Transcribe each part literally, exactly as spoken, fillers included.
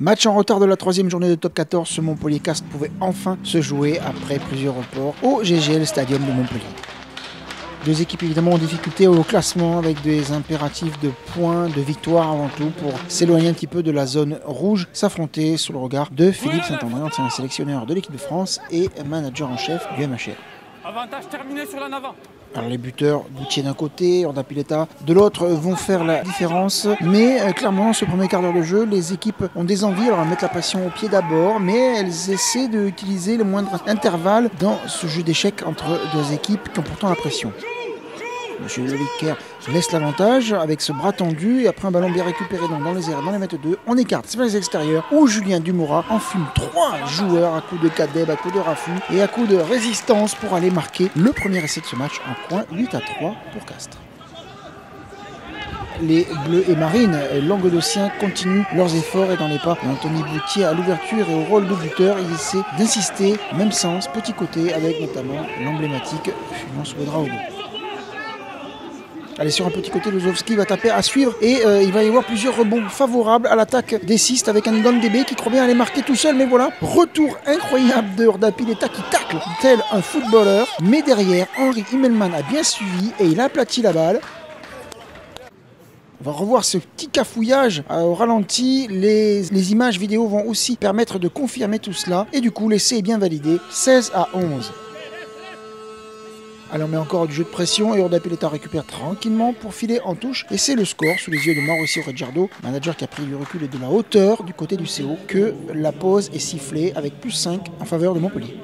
Match en retard de la troisième journée de top quatorze, ce Montpellier-Castres pouvait enfin se jouer après plusieurs reports au G G L Stadium de Montpellier. Deux équipes évidemment en difficulté au classement avec des impératifs de points, de victoire avant tout pour s'éloigner un petit peu de la zone rouge, s'affronter sous le regard de Philippe Saint-André, ancien sélectionneur de l'équipe de France et manager en chef du M H R. Avantage terminé sur l'en avant. Alors les buteurs, Boutier d'un côté, Orda Pileta de l'autre, vont faire la différence. Mais euh, clairement, ce premier quart d'heure de jeu, les équipes ont des envies. Alors elles mettent la pression au pied d'abord, mais elles essaient d'utiliser le moindre intervalle dans ce jeu d'échecs entre deux équipes qui ont pourtant la pression. Monsieur Levicker laisse l'avantage avec ce bras tendu et après un ballon bien récupéré dans, dans les airs, dans les mètres deux, on écarte, c'est vers les extérieurs où Julien Dumora enfume trois joueurs à coups de Kadeb, à coups de Rafu et à coups de résistance pour aller marquer le premier essai de ce match en coin huit à trois pour Castres. Les Bleus et Marines languedociens continuent leurs efforts et dans les pas d'Anthony Boutier à l'ouverture et au rôle de buteur, ils essaient d'insister, même sens, petit côté avec notamment l'emblématique Fulance Ouedraogo. Allez, sur un petit côté, Lozowski va taper à suivre et euh, il va y avoir plusieurs rebonds favorables à l'attaque des Sistes avec un Ndondébé qui croit bien aller marquer tout seul, mais voilà, retour incroyable de Orda Pileta qui tacle tel un footballeur, mais derrière, Henri Himmelmann a bien suivi et il a aplati la balle. On va revoir ce petit cafouillage au ralenti, les, les images vidéo vont aussi permettre de confirmer tout cela et du coup l'essai est bien validé, seize à onze. Allez, on met encore du jeu de pression et Orda Pileta récupère tranquillement pour filer en touche. Et c'est le score sous les yeux de Mauricio Reggiardo, manager qui a pris du recul et de la hauteur du côté du C O, que la pause est sifflée avec plus cinq en faveur de Montpellier.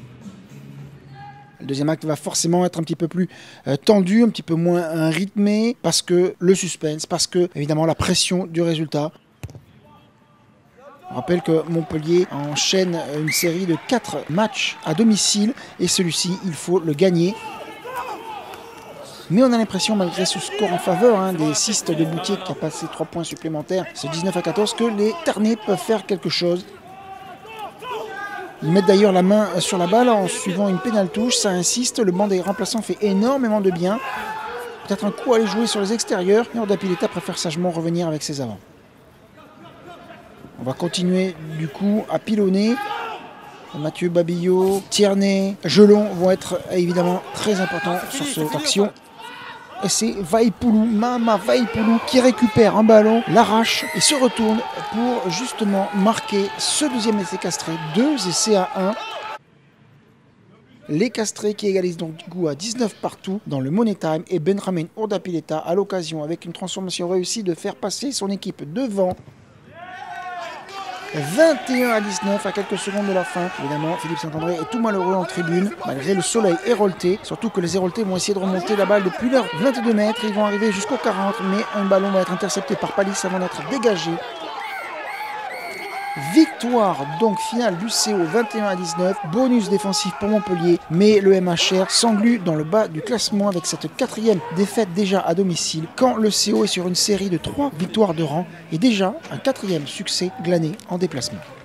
Le deuxième acte va forcément être un petit peu plus euh, tendu, un petit peu moins euh, rythmé, parce que le suspense, parce que évidemment la pression du résultat. On rappelle que Montpellier enchaîne une série de quatre matchs à domicile et celui-ci, il faut le gagner. Mais on a l'impression, malgré ce score en faveur hein, des Sistes de Boutier qui a passé trois points supplémentaires, c'est dix-neuf à quatorze, que les Ternais peuvent faire quelque chose. Ils mettent d'ailleurs la main sur la balle en suivant une pénale touche, ça insiste, le banc des remplaçants fait énormément de bien. Peut-être un coup à aller jouer sur les extérieurs, et Orda Pileta préfère sagement revenir avec ses avants. On va continuer du coup à pilonner. Mathieu Babillot, Tierney, Gelon vont être évidemment très importants sur cette action. Et c'est Vaipoulou, Mama Vaipoulou qui récupère un ballon, l'arrache et se retourne pour justement marquer ce deuxième essai castré. Deux essais à un. Les Castrés qui égalisent donc du coup à dix-neuf partout dans le Money Time et Benjamin Orda Pileta à l'occasion avec une transformation réussie de faire passer son équipe devant. vingt et un à dix-neuf à quelques secondes de la fin. Évidemment, Philippe Saint-André est tout malheureux en tribune, malgré le soleil hérolté. Surtout que les héroltés vont essayer de remonter la balle depuis leurs vingt-deux mètres. Ils vont arriver jusqu'aux quarante, mais un ballon va être intercepté par Palis avant d'être dégagé. Victoire donc finale du C O vingt et un à dix-neuf, bonus défensif pour Montpellier, mais le M H R s'englue dans le bas du classement avec cette quatrième défaite déjà à domicile, quand le C O est sur une série de trois victoires de rang et déjà un quatrième succès glané en déplacement.